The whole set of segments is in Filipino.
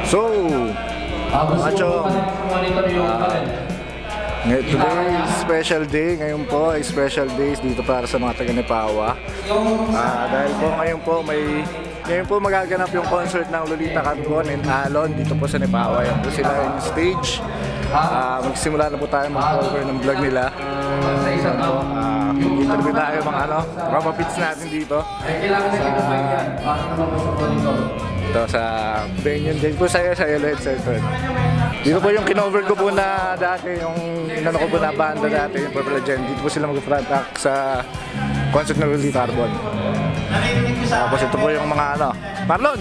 So, Macho, today is special day. Ngayon po ay special days dito para sa mga taga Nepawa. Dahil po ngayon po magaganap yung concert ng Lolita Carbon and Alon dito po sa Nepawa. Yan po sila yung stage. Magsimula na po tayo mag-cover ng vlog nila. Interview tayo mga kapapits natin dito. Ito sa venue din po sa Yellowhead Circle. Dito po yung kinover ko po na dati, yung inano ko po na banda dati, yung Purple Legend. Dito po sila mag-front act sa concert ng Lolita Carbon. Tapos ito po yung mga Marlon!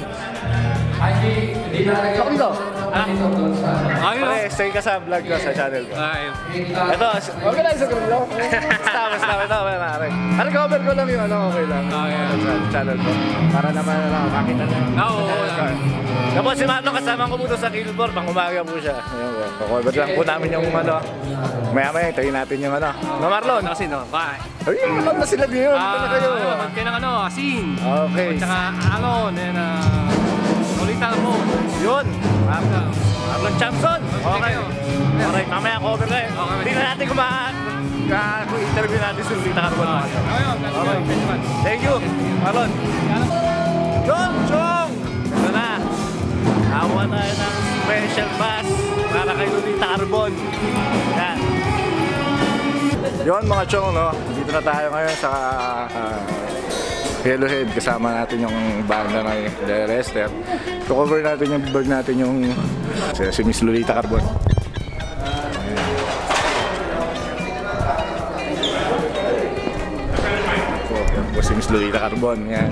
Ako dito! Pre, stay ka sa vlog ko sa channel ko. Ito, organizer ko nila. Stop. Ano, cover ko lang yung okay lang. Sa channel ko. Para naman makita na. Tapos si Marlon kasama ko po sa Killboard, pang umaga po siya. Cover lang po namin yung maya-maya, tayo natin yung Marlon? Kasi bye. Ay, naman na sila din yun. Magkaya ng Asin. Okay. At saka Lolita Carbon. Yun. Marlon Champson. Okay. Alright, mamaya cover kayo. Tingnan natin kung interview natin si Lolita Carbon. Okay. Thank you, Marlon. Chong! Ito na. Awa tayo ng special pass para kay Lolita Carbon. Yan. Yun mga Chong, dito na tayo ngayon sa Yellowhead. Kasama natin yung banda ng The Rester. Cover natin yung vlog natin yung si Miss Lolita Carbon. Si Miss Lolita Carbon, yan.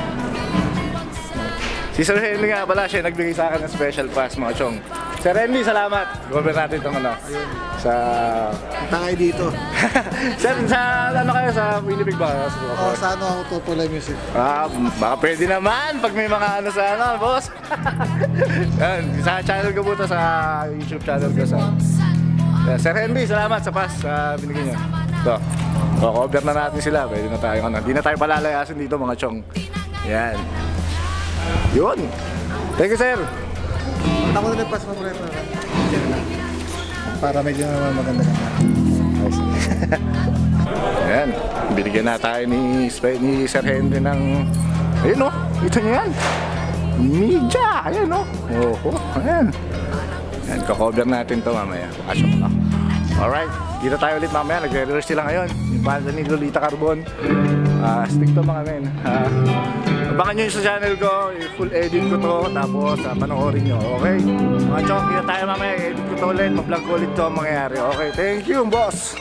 Si Sir Henry nga pala, siya nagbigay sa akin ng special pass mga Chong. Sir Henry, salamat. Cover natin itong sa... Punta kayo dito. Sir, sa kayo? Sa Winnipeg ba? Sa ako Tutuloy Music. Baka pwede naman pag may mga sa boss. Yan, sa channel ko po ito, sa YouTube channel ko. Sir Henry, salamat sa pass binigay niyo. Ito, cover na natin sila. Pwede na tayo, hindi na tayo palalayasin dito mga Chong. Yan. Yun. Thank you, sir. Ako na nagpas mo rin para medyo maganda-ganda. Ayan, binigyan na tayo ni Sir Henry ng ayun ito niya yan, media, ayan ayan, kakover natin to mamaya. Alright, dito tayo ulit mamaya, nagre-rehearse sila ngayon yung banda ni Lolita Carbon. Stick to mga men. Abangan nyo yung sa channel ko, full edit ko to, tapos panoorin nyo, okay? Mga Chong, kita tayo mamaya, edit ko to ulit, ma-vlog ko ulit to ang mangyayari. Okay, thank you boss!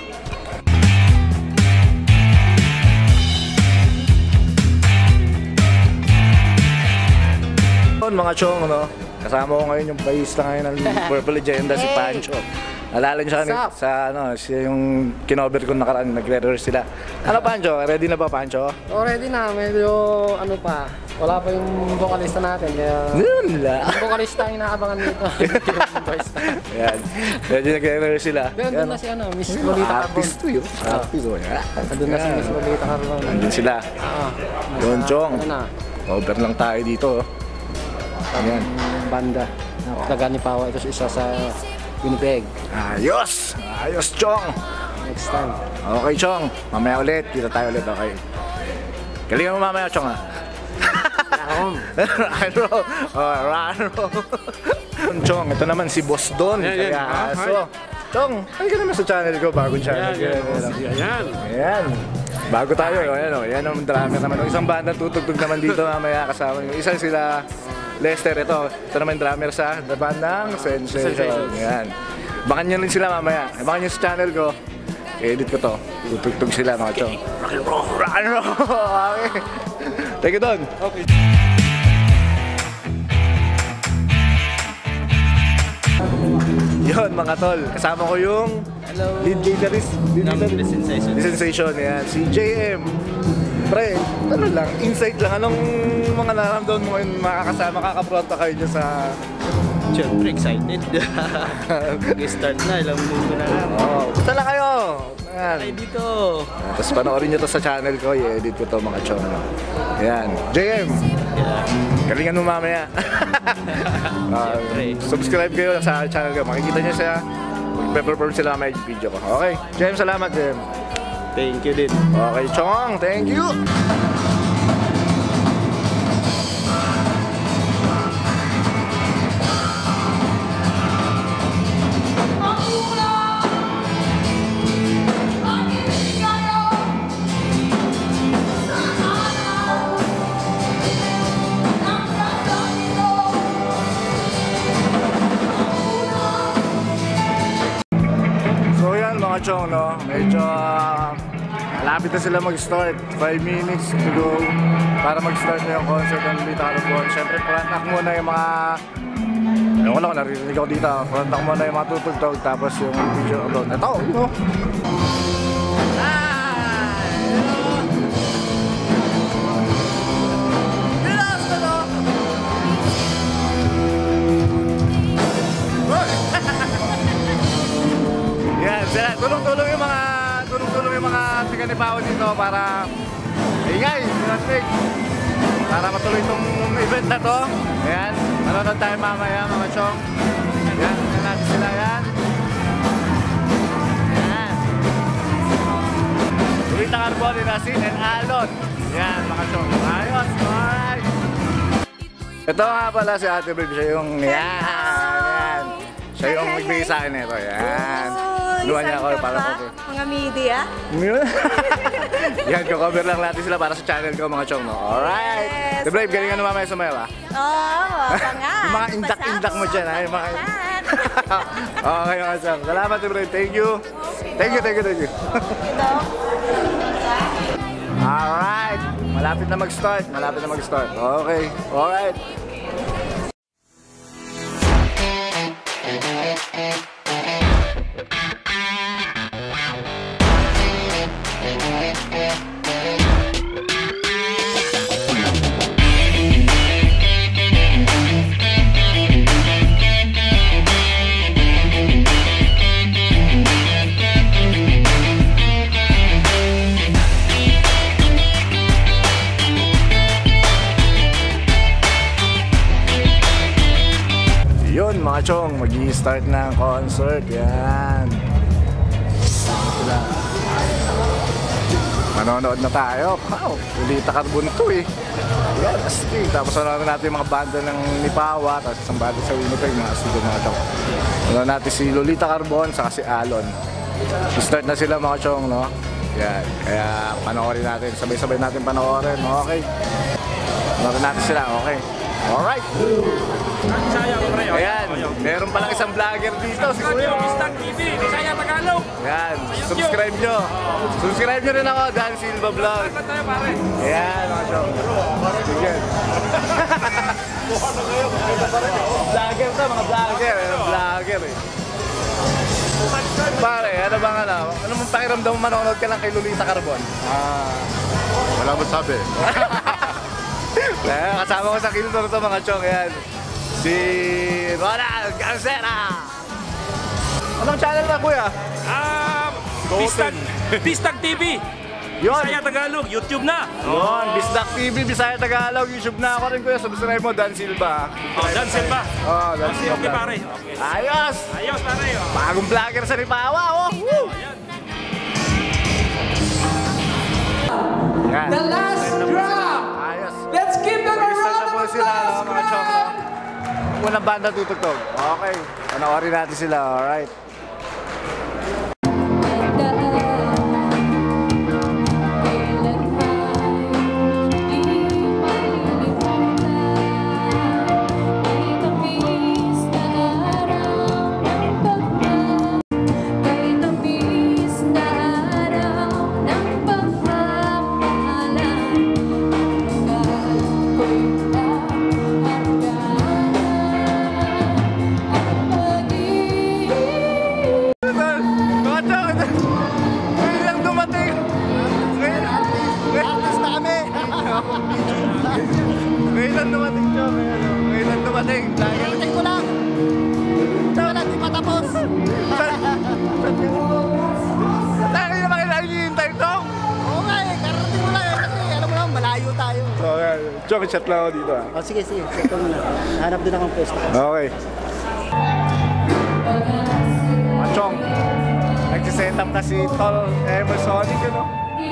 Mga Chong, kasama ko ngayon yung bayista ngayon ng Purple Legend, si Pancho. Alala nyo siya yung kinover ko nakaraan, nagre-rehearse sila. Pancho? Ready na ba, Pancho? Ready na. Medyo pa. Wala pa yung vocalista natin. Kaya yung vocalista ang inaabangan dito. Yan. Medyo nagre-rehearse sila. Doon na si Miss Lolita Carbon. Artist to yun. Artist o yan. Doon na si Miss Lolita Carbon. Nandun sila. Yun, Chong. Cover lang tayo dito. Ayan. Banda. Taga Nepawa. Ito isa sa Winnipeg. Ayos! Ayos, Chong! Next time. Okay, Chong. Mamaya ulit. Kita tayo ulit, okay? Galingan mo mamaya, Chong, Raro! Chong, ito naman si Boss Don. Chong, halika naman sa channel ko. Bagong channel. Ayan. Bago tayo. Ayan ang drummer naman. Isang banda tutugtog naman dito mamaya kasama yung isa sila Lester. Ito naman drummer sa bandang Sensation. Yan. Bakan nyo rin sila mamaya. Bakan nyo sa channel ko. Edit ko to. Tutugtog sila mga Chong. Rock and roll! Okay. Thank you, Don. Okay. Yun mga tol. Kasama ko yung lead guitarist. The Sensation. Yan. Si JM. Pre, insight lang. Anong mga naramdaman mo yung makakasama, kakapronta kayo dyan sa... Siyempre, excited. Start na, ilang minuto na lang. Basta lang kayo. Yan. Ay, dito. Tapos panoorin nyo to sa channel ko, i-edit ko to mga chong. Ayan. JM! Galingan mo mamaya. Subscribe kayo sa channel ko. Makikita nyo siya. Magpe-perform sila may video ko. Okay. JM, salamat JM. Thank you din. Okay, Chong. Thank you. Mga chong, no? Medyo malapit na sila mag-start. 5 minutes to go para mag-start na yung concert ng Lolita Carbon. Siyempre, front act muna yung mga ewan ko lang, naririnig ako dito. Front act muna yung mga tutugtog, tapos yung video doon. Ito, no? Tulong-tulong yung mga tiga-nipawan dito para ingay, para matuloy itong event na to. Ayan, manonood tayo mamaya mga chong. Ayan, tignan natin sila yan. Ayan. Lolita Carbon, Asin and Alon. Ayan mga chong. Ayos, alright. Ito nga pala si Ate Babe, siya yung yan. Siya yung magbigay sa akin nito. Ayan. Luwan niya ako para po. Mga media. Yan, cover lang natin sila para sa channel ko mga chong, no? Alright! Yes. The Brave, galingan mo mamaya sa maya ba? Oo, nga. Yung mga indak-indak mo dyan, ha? Yung mga... Okay, mga chong. Salamat, The Brave. Thank you. Thank you. Alright! Malapit na mag-start. Okay. Alright. Yun mga chong, mag-i-start na ang concert. Yan. Sila. Manonood na tayo. Wow, Lolita Carbon to eh. Yan, astig. Tapos manonood natin yung mga banda ng Nipawa. Tapos isang banda sa Winnipeg, mga astig mga chong. Manonood natin si Lolita Carbon saka si Alon. I-start na sila mga chong, no? Yan, kaya panoorin natin. Sabay-sabay natin panoorin. Okay. Panoorin natin sila, okay. Alright. Ayan, meron palang isang vlogger dito, si Kuya. Bistak TV, Bisaya Tagalog. Ayan, subscribe nyo. Subscribe nyo rin ako, Dan Silva Vlog. Ayan, mga chong. Sige. Vlogger to, mga vlogger. Vlogger eh. Pare, ano bang ano mong pakiramdam mo manonood ka lang kay Lolita Carbon? Wala mo sabi. Kasama ko sa Kiltor to mga chong, yan. Si Ronald Garcera. Anong channel na kuya? Bistak TV. Yun. Bisaya Tagalog, YouTube na. Yun, Bisdak TV, Bisaya Tagalog, YouTube na ako rin kuya. Subscribe mo, Dan Silva. Dan Silva. Dan Silva. Okay pare. Okay. Ayos! Ayos pare. Bagong vlogger sa Nipawa, oh! Woo! Yan. The last drop. Ayos. Let's give them a Start round na of po sila, applause, mga chong. man. Unang banda tutugtog. Okay. Panoorin natin sila, alright. Chong, chat lang ako dito ah. Oh, sige. Ito muna. Hanap din akong pwesto. Okay. Chong, nagsiset up na si Tol Emersonic, ano?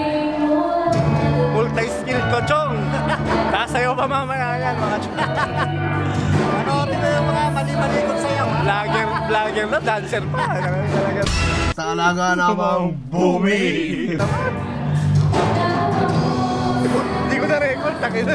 Multi-skill ko, Chong! Kasayo pa mamaya yan, mga Chong. Panoorin mo yung mga mali-mali kong sayaw. Vlogger na, dancer pa. Talaga. Talaga namang bumi. Hindi ko na-record, takina.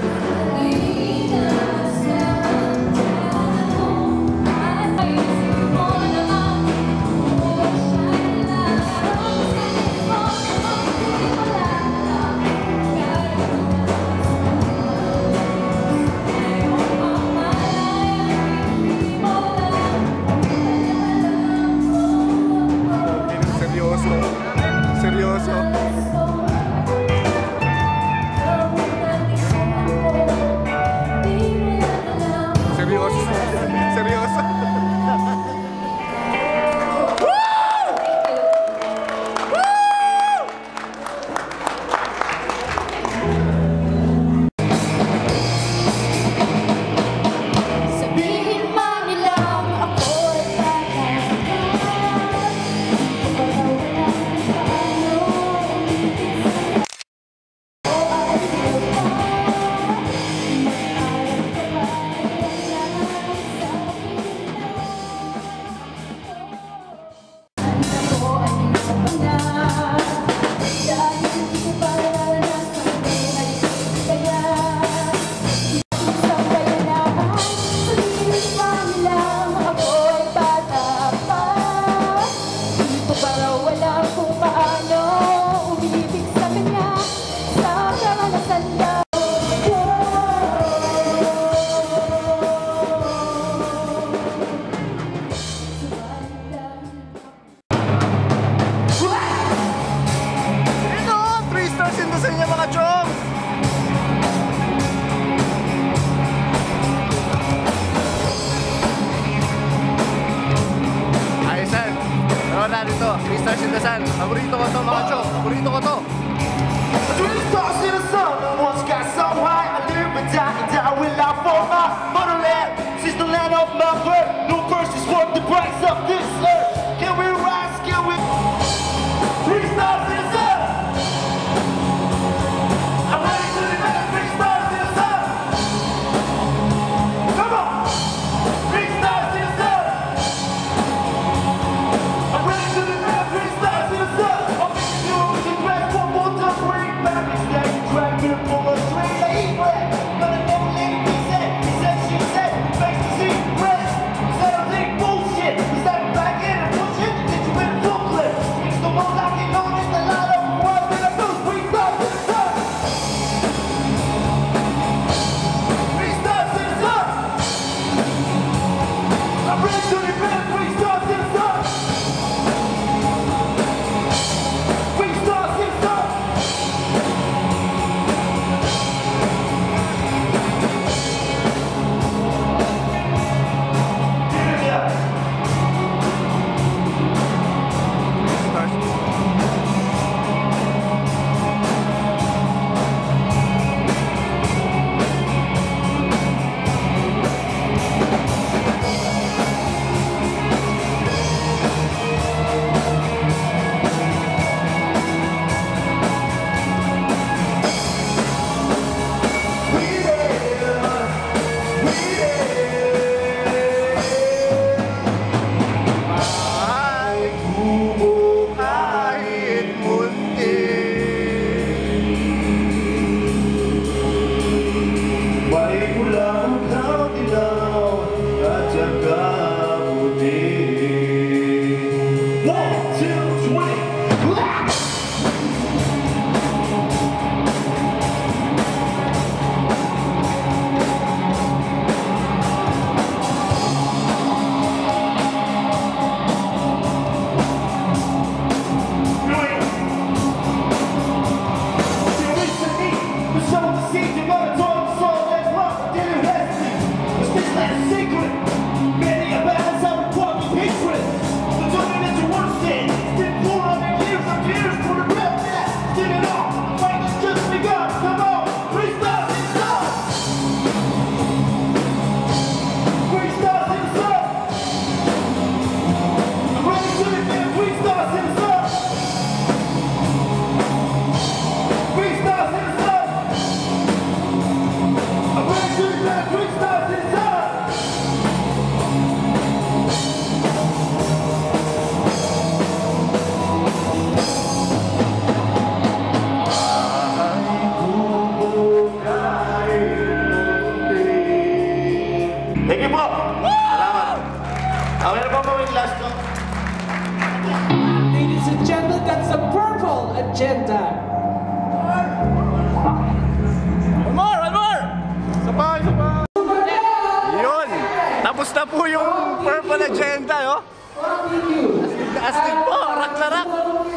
Seryoso. Sabihin man nilang ako'y Stars in the Sun. Paborito ko to, mga chong. Paborito ko to. Three stars in the sun, once got so high, I live and die will I for my motherland. She's the land of my birth. No verse is worth the price of this earth. Can we rise? Can we? Three stars in the sun. I'm ready to live. Three stars in the sun. Come on. Three stars in the sun. I'm ready to live. Three stars in the sun. I'm making you lose your breath. One more time, bring back. It's like dragging for a train. Gonna never let it be. gentlemen, that's the purple agenda. One more! Sabay! Yun! Tapos na po yung purple agenda, yo! Astig po! Rock na rock!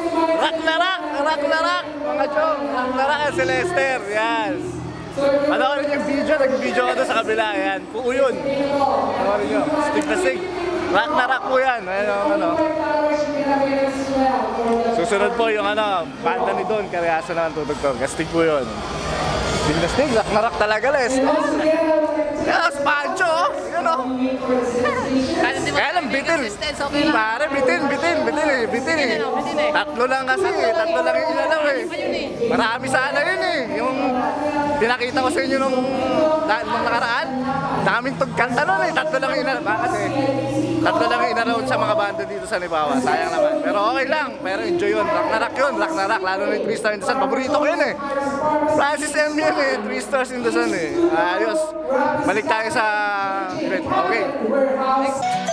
Mga chong! Rock na rock si Lester! Yan! Panoorin yung video, nag-video ko doon sa kabila, yan. Puo yun! Panoorin nyo! Astig na astig! Rock na rock po yan! Ano? Susunod po yung banda ni Don Cariaso naman tutugtog. Astig po yun! Astig na astig! Rock na rock talaga, Lester! Yes, Pancho! Yun o! Kaya lang, bitin! Pare, bitin eh! Tatlo lang kasi tatlo lang yung inalaw eh! Marami sana yun eh! Yung pinakita ko sa inyo nung nakaraan, daming tugkanta nun eh! Tatlo lang yung inalaw. Kasi tatlo lang yung inalaw sa mga banda dito sa Libawa. Sayang naman. Pero okay lang. Pero enjoy yun. Rock na rock yun. Lalo na yung 3 Stars in the Sun. Paborito ko yun eh! Francis M. yun eh! 3 Stars in the Sun eh! Ayos! Balik tayo sa event. Okay.